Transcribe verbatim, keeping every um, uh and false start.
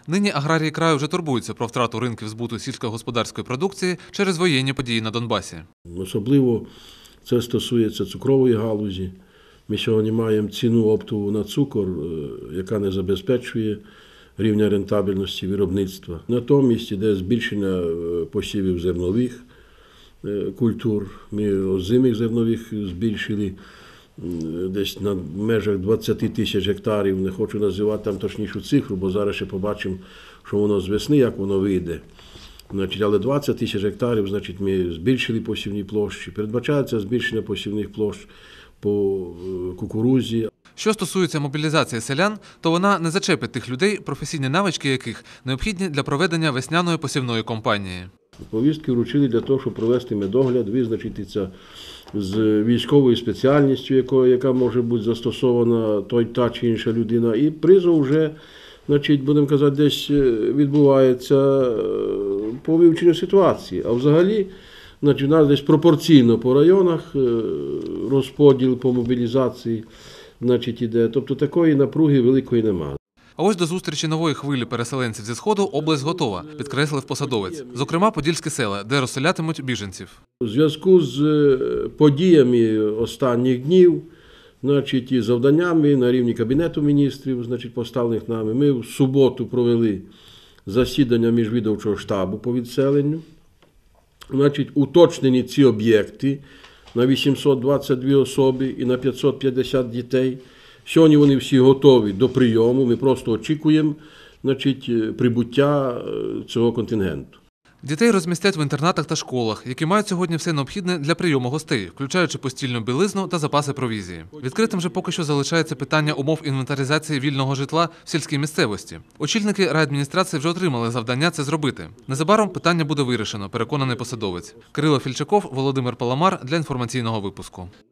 Нині аграрії краю вже турбуються про втрату ринків збуту сільськогосподарської продукції через воєнні події на Донбасі. Особливо це стосується цукрової галузі. Ми сьогодні маємо ціну оптову на цукор, яка не забезпечує рівня рентабельності виробництва. Натомість іде збільшення посівів зернових культур. Ми озимих зернових збільшили десь на межах двадцять тисяч гектарів. Не хочу називати там точнішу цифру, бо зараз ще побачимо, що воно з весни, як воно вийде. Значить, але двадцять тисяч гектарів, значить, ми збільшили посівні площі. Передбачається збільшення посівних площ по кукурудзі. Що стосується мобілізації селян, то вона не зачепить тих людей, професійні навички яких необхідні для проведення весняної посівної кампанії. Повістки вручили для того, щоб провести медогляд, визначитися з військовою спеціальністю, яка може бути застосована той та чи інша людина. І призов вже, значить, будемо казати, десь відбувається по вивченню ситуації. А взагалі, значить, у нас десь пропорційно по районах розподіл по мобілізації, значить, іде. Тобто такої напруги великої немає. А ось до зустрічі нової хвилі переселенців зі Сходу область готова, підкреслив посадовець. Зокрема, подільські села, де розселятимуть біженців. У зв'язку з подіями останніх днів, значить, і завданнями на рівні Кабінету міністрів, значить, поставлених нами, ми в суботу провели засідання міжвідомчого штабу по відселенню. Значить, уточнені ці об'єкти на вісімсот двадцять дві особи і на п'ятсот п'ятдесят дітей. Сьогодні вони всі готові до прийому, ми просто очікуємо, значить, прибуття цього контингенту. Дітей розмістять в інтернатах та школах, які мають сьогодні все необхідне для прийому гостей, включаючи постільну білизну та запаси провізії. Відкритим же поки що залишається питання умов інвентаризації вільного житла в сільській місцевості. Очільники райадміністрації вже отримали завдання це зробити. Незабаром питання буде вирішено, переконаний посадовець. Кирило Фільчаков, Володимир Паламар для інформаційного випуску.